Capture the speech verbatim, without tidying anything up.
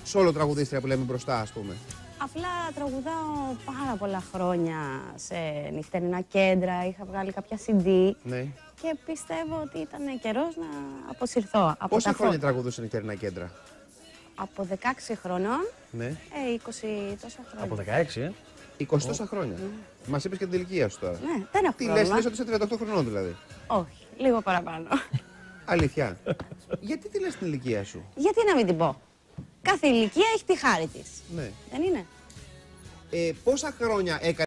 σόλο τραγουδίστρια που λέμε μπροστά, ας πούμε? Απλά τραγουδάω πάρα πολλά χρόνια σε νυχτερινά κέντρα, είχα βγάλει κάποια σι ντι Ναι. και πιστεύω ότι ήταν καιρός να αποσυρθώ από Πόσα τα χρόνια φώτα. τραγουδούσε σε νυχτερινά κέντρα? Από δεκαέξι χρονών, Ναι. ε, είκοσι τόσα χρόνια. Από δεκαέξι, ε. είκοσι τόσα χρόνια. Mm. Μας είπες και την ηλικία σου τώρα. Ναι, δεν έχω Τι πρόβλημα. λες, λες ότι είσαι τριάντα οκτώ χρονών δηλαδή? Όχι, λίγο παραπάνω. Αλήθεια. Γιατί τι λες την ηλικία σου? Γιατί να μην την πω. Κάθε ηλικία έχει τη χάρη της. Ναι. Δεν είναι? Ε, πόσα χρόνια έκανε